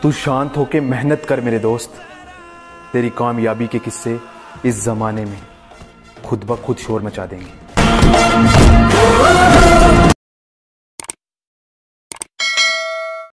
तू शांत होके मेहनत कर मेरे दोस्त। तेरी कामयाबी के किस्से इस जमाने में खुद ब खुद शोर मचा देंगे।